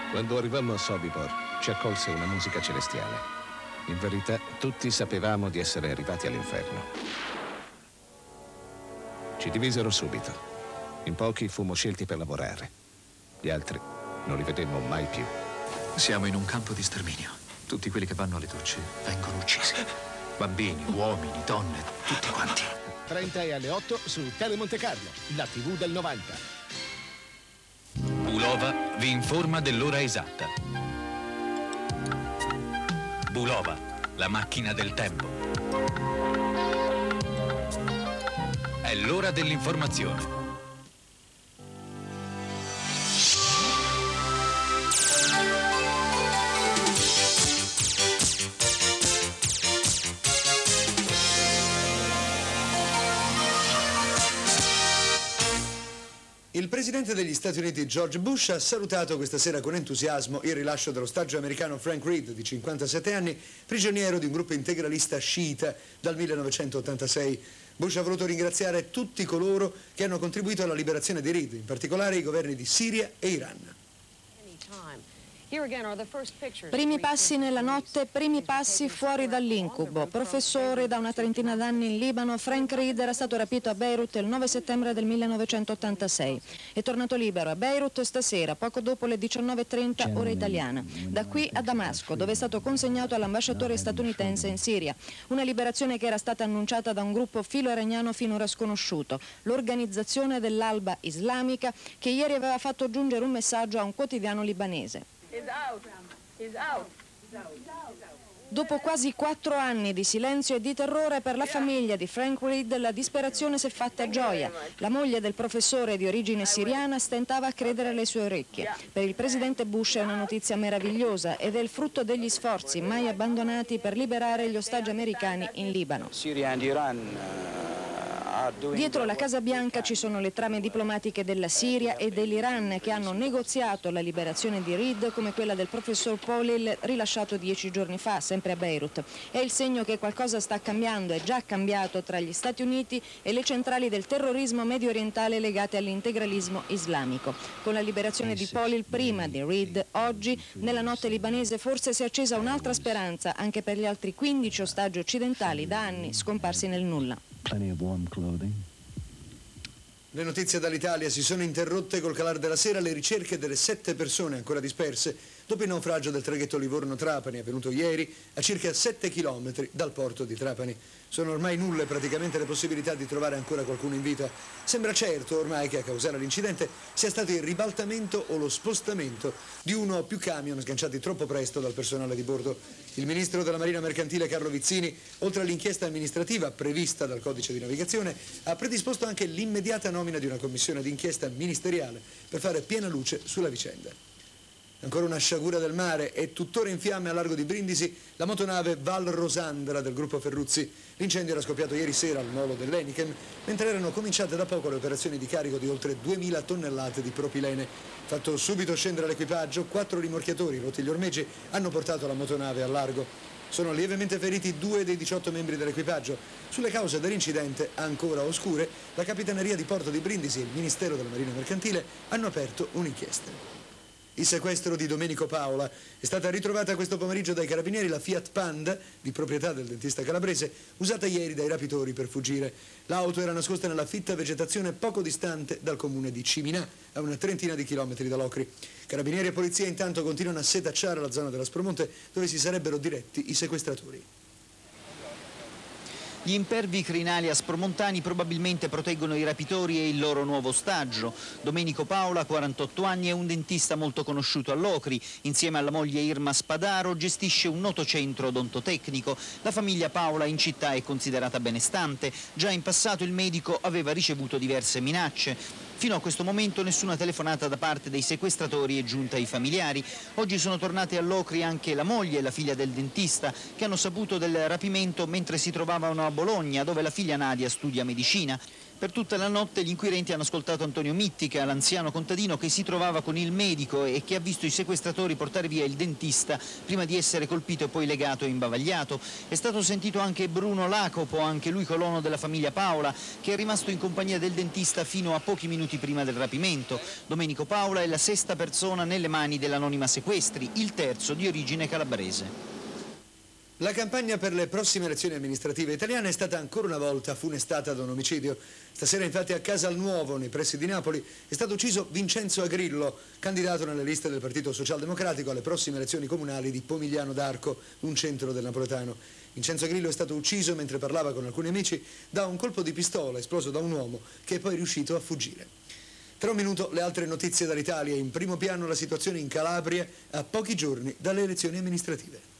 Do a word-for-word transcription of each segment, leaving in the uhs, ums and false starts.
Quando arrivammo a Sobibor, ci accolse una musica celestiale. In verità, tutti sapevamo di essere arrivati all'inferno. Ci divisero subito. In pochi fummo scelti per lavorare. Gli altri non li vedemmo mai più. Siamo in un campo di sterminio. Tutti quelli che vanno alle docce vengono uccisi. Bambini, uomini, donne, tutti quanti. trenta e alle otto su Tele Monte Carlo, la tivù del novanta. Bulova vi informa dell'ora esatta. Bulova, la macchina del tempo. È l'ora dell'informazione. Il presidente degli Stati Uniti George Bush ha salutato questa sera con entusiasmo il rilascio dell'ostaggio americano Frank Reed, di cinquantasette anni, prigioniero di un gruppo integralista sciita dal millenovecentottantasei. Bush ha voluto ringraziare tutti coloro che hanno contribuito alla liberazione di Reed, in particolare i governi di Siria e Iran. Primi passi nella notte, primi passi fuori dall'incubo. Professore da una trentina d'anni in Libano, Frank Reed era stato rapito a Beirut il nove settembre del millenovecentottantasei. È tornato libero a Beirut stasera, poco dopo le diciannove e trenta ora italiana. Da qui a Damasco, dove è stato consegnato all'ambasciatore statunitense in Siria. Una liberazione che era stata annunciata da un gruppo filo-iraniano finora sconosciuto, l'Organizzazione dell'Alba Islamica, che ieri aveva fatto giungere un messaggio a un quotidiano libanese. Dopo quasi quattro anni di silenzio e di terrore per la famiglia di Frank Reed, la disperazione si è fatta gioia. La moglie del professore di origine siriana stentava a credere alle sue orecchie. Per il presidente Bush è una notizia meravigliosa ed è il frutto degli sforzi mai abbandonati per liberare gli ostaggi americani in Libano. Dietro la Casa Bianca ci sono le trame diplomatiche della Siria e dell'Iran che hanno negoziato la liberazione di Reed, come quella del professor Paulil rilasciato dieci giorni fa, sempre a Beirut. È il segno che qualcosa sta cambiando, è già cambiato tra gli Stati Uniti e le centrali del terrorismo medio orientale legate all'integralismo islamico. Con la liberazione di Paulil prima di Reed, oggi, nella notte libanese forse si è accesa un'altra speranza anche per gli altri quindici ostaggi occidentali da anni scomparsi nel nulla. Le notizie dall'Italia si sono interrotte col calare della sera. Le ricerche delle sette persone ancora disperse dopo il naufragio del traghetto Livorno-Trapani avvenuto ieri a circa sette chilometri dal porto di Trapani. Sono ormai nulle praticamente le possibilità di trovare ancora qualcuno in vita. Sembra certo ormai che a causare l'incidente sia stato il ribaltamento o lo spostamento di uno o più camion sganciati troppo presto dal personale di bordo. Il ministro della Marina Mercantile Carlo Vizzini, oltre all'inchiesta amministrativa prevista dal codice di navigazione, ha predisposto anche l'immediata nomina di una commissione d'inchiesta ministeriale per fare piena luce sulla vicenda. Ancora una sciagura del mare, è tuttora in fiamme a largo di Brindisi la motonave Val Rosandra del gruppo Ferruzzi. L'incendio era scoppiato ieri sera al molo dell'Heineken, mentre erano cominciate da poco le operazioni di carico di oltre duemila tonnellate di propilene. Fatto subito scendere l'equipaggio, quattro rimorchiatori rotti gli ormeggi hanno portato la motonave al largo. Sono lievemente feriti due dei diciotto membri dell'equipaggio. Sulle cause dell'incidente, ancora oscure, la Capitaneria di Porto di Brindisi e il Ministero della Marina Mercantile hanno aperto un'inchiesta. Il sequestro di Domenico Paola. È stata ritrovata questo pomeriggio dai carabinieri la Fiat Panda, di proprietà del dentista calabrese, usata ieri dai rapitori per fuggire. L'auto era nascosta nella fitta vegetazione poco distante dal comune di Ciminà, a una trentina di chilometri da Locri. Carabinieri e polizia intanto continuano a setacciare la zona dell'Aspromonte dove si sarebbero diretti i sequestratori. Gli impervi crinali aspromontani probabilmente proteggono i rapitori e il loro nuovo ostaggio. Domenico Paola, quarantotto anni, è un dentista molto conosciuto a Locri. Insieme alla moglie Irma Spadaro gestisce un noto centro odontotecnico. La famiglia Paola in città è considerata benestante. Già in passato il medico aveva ricevuto diverse minacce. Fino a questo momento nessuna telefonata da parte dei sequestratori è giunta ai familiari. Oggi sono tornate a Locri anche la moglie e la figlia del dentista, che hanno saputo del rapimento mentre si trovavano a Bologna, dove la figlia Nadia studia medicina. Per tutta la notte gli inquirenti hanno ascoltato Antonio Mittica, l'anziano contadino che si trovava con il medico e che ha visto i sequestratori portare via il dentista prima di essere colpito e poi legato e imbavagliato. È stato sentito anche Bruno Lacopo, anche lui colono della famiglia Paola, che è rimasto in compagnia del dentista fino a pochi minuti prima del rapimento. Domenico Paola è la sesta persona nelle mani dell'anonima sequestri, il terzo di origine calabrese. La campagna per le prossime elezioni amministrative italiane è stata ancora una volta funestata da un omicidio. Stasera infatti a Casal Nuovo, nei pressi di Napoli, è stato ucciso Vincenzo Agrillo, candidato nelle liste del Partito Socialdemocratico alle prossime elezioni comunali di Pomigliano d'Arco, un centro del napoletano. Vincenzo Agrillo è stato ucciso mentre parlava con alcuni amici da un colpo di pistola esploso da un uomo che è poi riuscito a fuggire. Tra un minuto le altre notizie dall'Italia, in primo piano la situazione in Calabria a pochi giorni dalle elezioni amministrative.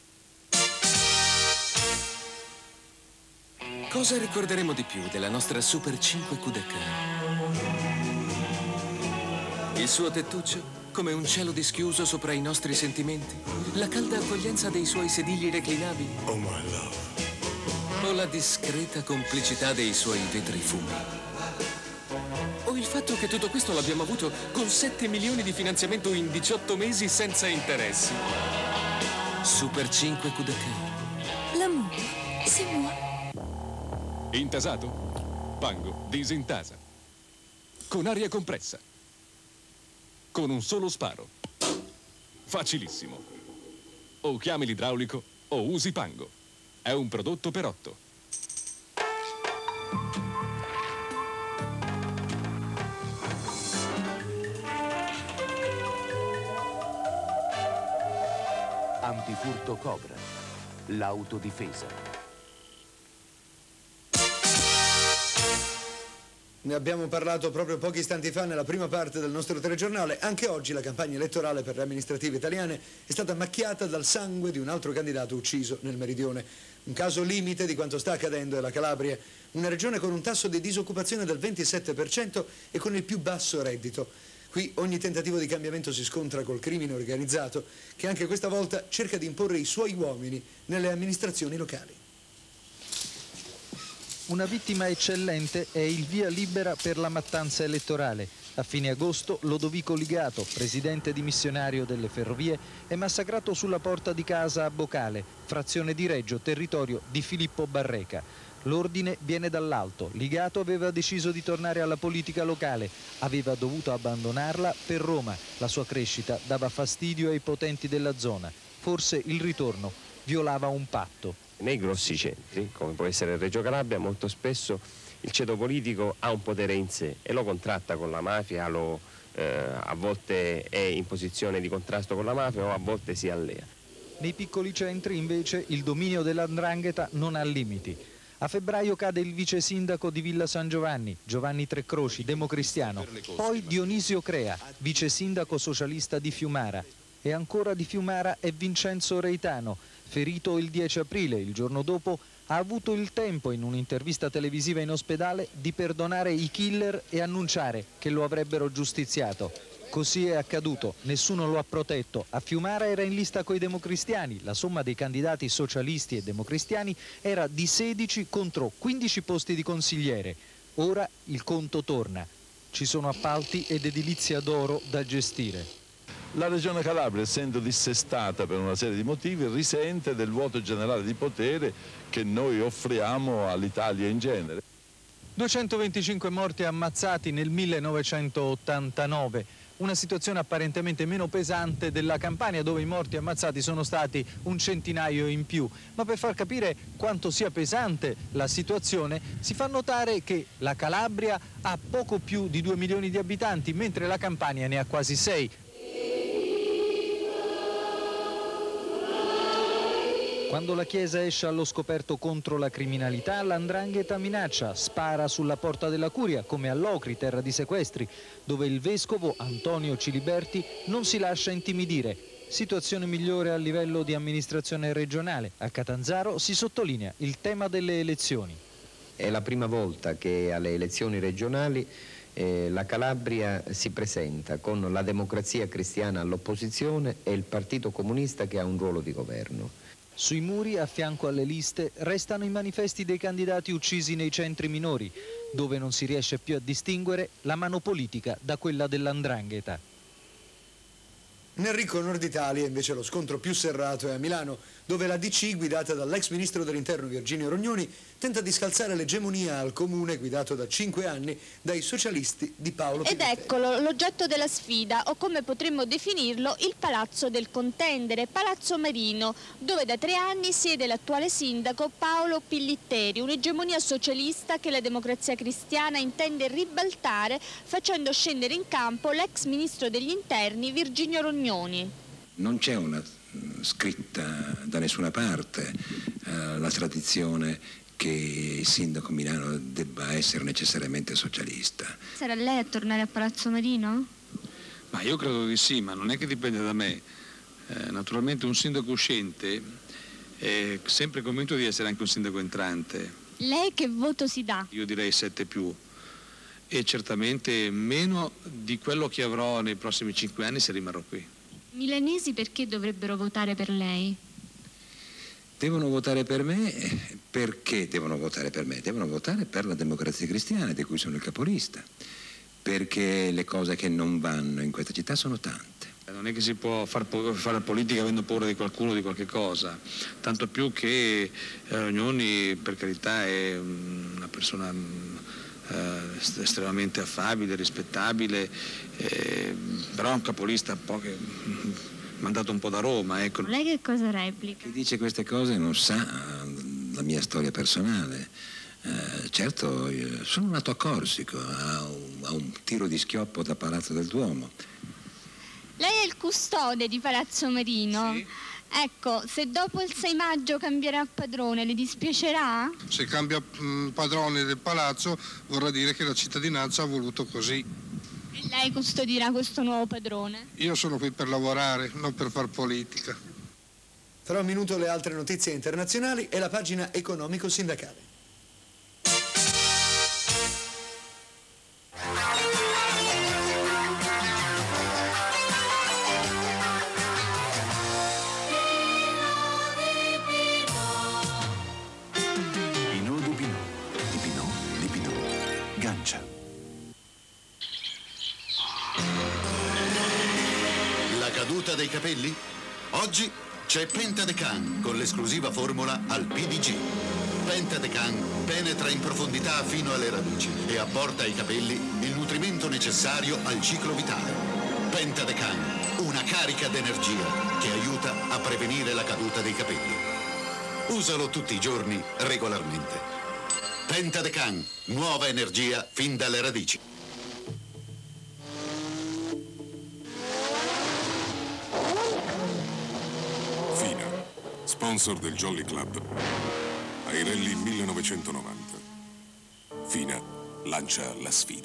Cosa ricorderemo di più della nostra Super cinque Q D K? Il suo tettuccio, come un cielo dischiuso sopra i nostri sentimenti? La calda accoglienza dei suoi sedili reclinabili? Oh my love. O la discreta complicità dei suoi vetri fumi? O il fatto che tutto questo l'abbiamo avuto con sette milioni di finanziamento in diciotto mesi senza interessi? Super cinque Q D K. L'amour, c'est moi. Intasato? Pango disintasa. Con aria compressa. Con un solo sparo. Facilissimo. O chiami l'idraulico o usi Pango. È un prodotto per otto. Antifurto Cobra. L'autodifesa. Ne abbiamo parlato proprio pochi istanti fa nella prima parte del nostro telegiornale. Anche oggi la campagna elettorale per le amministrative italiane è stata macchiata dal sangue di un altro candidato ucciso nel meridione. Un caso limite di quanto sta accadendo è la Calabria, una regione con un tasso di disoccupazione del ventisette per cento e con il più basso reddito. Qui ogni tentativo di cambiamento si scontra col crimine organizzato, che anche questa volta cerca di imporre i suoi uomini nelle amministrazioni locali. Una vittima eccellente è il via libera per la mattanza elettorale. A fine agosto Lodovico Ligato, presidente dimissionario delle ferrovie, è massacrato sulla porta di casa a Bocale, frazione di Reggio, territorio di Filippo Barreca. L'ordine viene dall'alto. Ligato aveva deciso di tornare alla politica locale, aveva dovuto abbandonarla per Roma. La sua crescita dava fastidio ai potenti della zona. Forse il ritorno violava un patto. Nei grossi centri, come può essere Reggio Calabria, molto spesso il ceto politico ha un potere in sé e lo contratta con la mafia, lo, eh, a volte è in posizione di contrasto con la mafia o a volte si allea. Nei piccoli centri invece il dominio dell'andrangheta non ha limiti. A febbraio cade il vice sindaco di Villa San Giovanni, Giovanni Trecroci, democristiano, poi Dionisio Crea, vice sindaco socialista di Fiumara, e ancora di Fiumara è Vincenzo Reitano, ferito il dieci aprile, il giorno dopo, ha avuto il tempo in un'intervista televisiva in ospedale di perdonare i killer e annunciare che lo avrebbero giustiziato. Così è accaduto, nessuno lo ha protetto. A Fiumara era in lista coi democristiani, la somma dei candidati socialisti e democristiani era di sedici contro quindici posti di consigliere. Ora il conto torna. Ci sono appalti ed edilizia d'oro da gestire. La Regione Calabria, essendo dissestata per una serie di motivi, risente del vuoto generale di potere che noi offriamo all'Italia in genere. duecentoventicinque morti ammazzati nel millenovecentottantanove, una situazione apparentemente meno pesante della Campania, dove i morti ammazzati sono stati un centinaio in più. Ma per far capire quanto sia pesante la situazione, si fa notare che la Calabria ha poco più di due milioni di abitanti, mentre la Campania ne ha quasi sei. Quando la Chiesa esce allo scoperto contro la criminalità, l'andrangheta minaccia, spara sulla porta della Curia, come a Locri, terra di sequestri, dove il vescovo Antonio Ciliberti non si lascia intimidire. Situazione migliore a livello di amministrazione regionale. A Catanzaro si sottolinea il tema delle elezioni. È la prima volta che alle elezioni regionali eh, la Calabria si presenta con la Democrazia Cristiana all'opposizione e il Partito Comunista che ha un ruolo di governo. Sui muri, a fianco alle liste, restano i manifesti dei candidati uccisi nei centri minori, dove non si riesce più a distinguere la mano politica da quella dell'Andrangheta. Nel ricco nord Italia invece lo scontro più serrato è a Milano, dove la D C, guidata dall'ex ministro dell'Interno Virginio Rognoni, tenta di scalzare l'egemonia al comune guidato da cinque anni dai socialisti di Paolo Ed Pilitelli. eccolo l'oggetto della sfida, o come potremmo definirlo, il Palazzo del Contendere, Palazzo Marino, dove da tre anni siede l'attuale sindaco Paolo Pilitelli, un'egemonia socialista che la Democrazia Cristiana intende ribaltare facendo scendere in campo l'ex ministro degli Interni Virginio Rognoni. Non c'è una scritta da nessuna parte eh, la tradizione che il sindaco Milano debba essere necessariamente socialista. Sarà lei a tornare a Palazzo Marino? Ma io credo di sì, ma non è che dipende da me. Eh, naturalmente un sindaco uscente è sempre convinto di essere anche un sindaco entrante. Lei che voto si dà? Io direi sette più. E certamente meno di quello che avrò nei prossimi cinque anni se rimarrò qui. Milanesi perché dovrebbero votare per lei? Devono votare per me perché devono votare per me? Devono votare per la Democrazia Cristiana, di cui sono il capolista, perché le cose che non vanno in questa città sono tante. Non è che si può far, fare politica avendo paura di qualcuno o di qualche cosa, tanto più che eh, Rognoni, per carità, è una persona eh, estremamente affabile, rispettabile, eh, però è un capolista un po' che mandato un po' da Roma, ecco. Lei che cosa replica? Chi dice queste cose non sa la mia storia personale. Eh, certo, io sono nato a Corsico, a un, a un tiro di schioppo da Palazzo del Duomo. Lei è il custode di Palazzo Marino? Sì. Ecco, se dopo il sei maggio cambierà padrone, le dispiacerà? Se cambia mh, padrone del palazzo vorrà dire che la cittadinanza ha voluto così. E lei custodirà questo nuovo padrone? Io sono qui per lavorare, non per far politica. Tra un minuto le altre notizie internazionali e la pagina economico-sindacale. Pinot di Pinot, di Pinot, di Pinot, Gancia. La caduta dei capelli? Oggi c'è Pentadecan con l'esclusiva formula al P D G. Pentadecan penetra in profondità fino alle radici e apporta ai capelli il nutrimento necessario al ciclo vitale. Pentadecan, una carica d'energia che aiuta a prevenire la caduta dei capelli. Usalo tutti i giorni, regolarmente. Pentadecan, nuova energia fin dalle radici. FINA, sponsor del Jolly Club, ai Rally millenovecentonovanta. FINA lancia la sfida.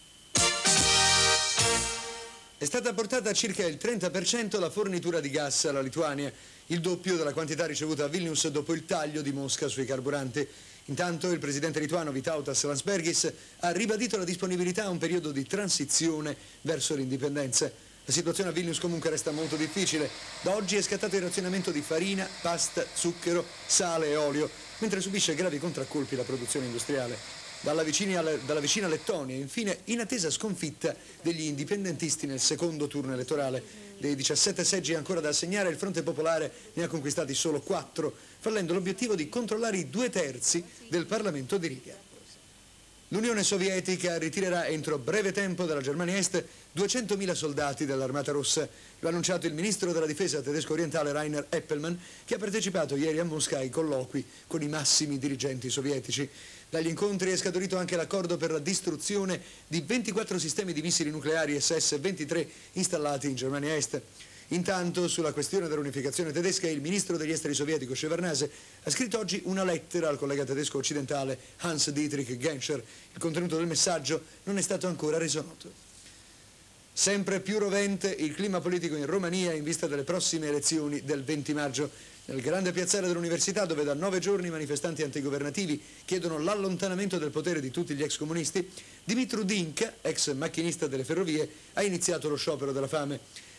È stata portata a circa il trenta per cento la fornitura di gas alla Lituania, il doppio della quantità ricevuta a Vilnius dopo il taglio di Mosca sui carburanti. Intanto il presidente lituano Vytautas Landsbergis ha ribadito la disponibilità a un periodo di transizione verso l'indipendenza. La situazione a Vilnius comunque resta molto difficile. Da oggi è scattato il razionamento di farina, pasta, zucchero, sale e olio, mentre subisce gravi contraccolpi la produzione industriale. Dalla vicina, dalla vicina Lettonia, infine, in attesa sconfitta degli indipendentisti nel secondo turno elettorale. Dei diciassette seggi ancora da assegnare, il Fronte Popolare ne ha conquistati solo quattro, fallendo l'obiettivo di controllare i due terzi del Parlamento di Riga. L'Unione Sovietica ritirerà entro breve tempo dalla Germania Est duecentomila soldati dell'Armata Rossa. Lo ha annunciato il ministro della difesa tedesco orientale Rainer Eppelmann, che ha partecipato ieri a Mosca ai colloqui con i massimi dirigenti sovietici. Dagli incontri è scaturito anche l'accordo per la distruzione di ventiquattro sistemi di missili nucleari S S ventitré installati in Germania Est. Intanto, sulla questione dell'unificazione tedesca, il ministro degli esteri sovietico Shevardnadze ha scritto oggi una lettera al collega tedesco occidentale Hans-Dietrich Genscher. Il contenuto del messaggio non è stato ancora reso noto. Sempre più rovente il clima politico in Romania in vista delle prossime elezioni del venti maggio. Nel grande piazzale dell'università, dove da nove giorni i manifestanti antigovernativi chiedono l'allontanamento del potere di tutti gli ex comunisti, Dumitru Dinka, ex macchinista delle ferrovie, ha iniziato lo sciopero della fame.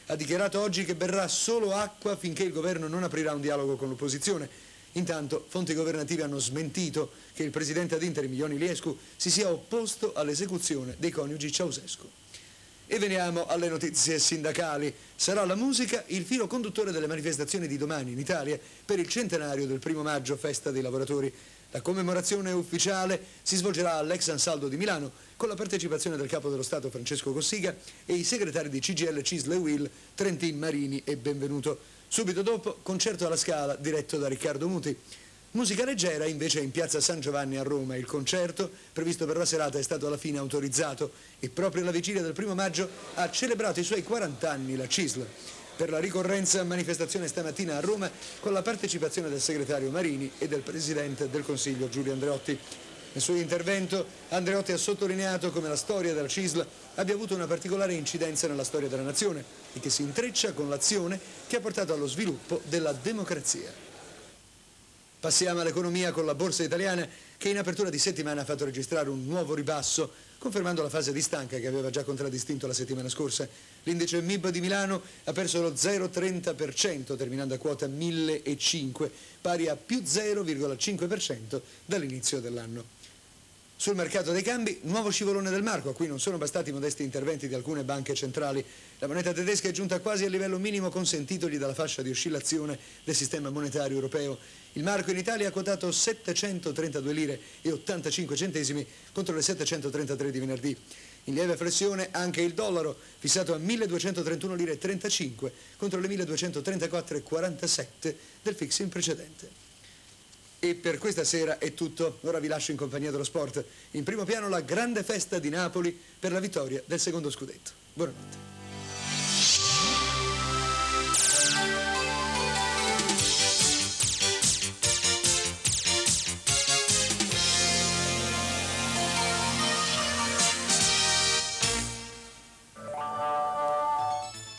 ha dichiarato oggi che berrà solo acqua finché il governo non aprirà un dialogo con l'opposizione. Intanto fonti governative hanno smentito che il presidente ad interim Ion Iliescu si sia opposto all'esecuzione dei coniugi Ceausescu. E veniamo alle notizie sindacali. Sarà la musica il filo conduttore delle manifestazioni di domani in Italia per il centenario del primo maggio, festa dei lavoratori. La commemorazione ufficiale si svolgerà all'ex Ansaldo di Milano con la partecipazione del Capo dello Stato Francesco Cossiga e i segretari di C G I L, C I S L e U I L, Trentin, Marini e Benvenuto. Subito dopo, concerto alla Scala diretto da Riccardo Muti. Musica leggera invece in piazza San Giovanni a Roma. Il concerto, previsto per la serata, è stato alla fine autorizzato e proprio alla vigilia del primo maggio ha celebrato i suoi quaranta anni la C I S L. Per la ricorrenza, manifestazione stamattina a Roma con la partecipazione del segretario Marini e del presidente del Consiglio Giulio Andreotti. Nel suo intervento Andreotti ha sottolineato come la storia della C I S L abbia avuto una particolare incidenza nella storia della nazione e che si intreccia con l'azione che ha portato allo sviluppo della democrazia. Passiamo all'economia con la borsa italiana che in apertura di settimana ha fatto registrare un nuovo ribasso, confermando la fase di stanca che aveva già contraddistinto la settimana scorsa. L'indice M I B di Milano ha perso lo zero virgola trenta per cento, terminando a quota millecinque, pari a più zero virgola cinque per cento dall'inizio dell'anno. Sul mercato dei cambi, nuovo scivolone del marco, a cui non sono bastati i modesti interventi di alcune banche centrali. La moneta tedesca è giunta quasi al livello minimo consentitogli dalla fascia di oscillazione del sistema monetario europeo. Il marco in Italia ha quotato settecentotrentadue lire e ottantacinque centesimi contro le settecentotrentatré di venerdì. In lieve flessione anche il dollaro, fissato a milleduecentotrentuno lire e trentacinque contro le milleduecentotrentaquattro e quarantasette del fixing precedente. E per questa sera è tutto, ora vi lascio in compagnia dello sport. In primo piano la grande festa di Napoli per la vittoria del secondo scudetto. Buonanotte.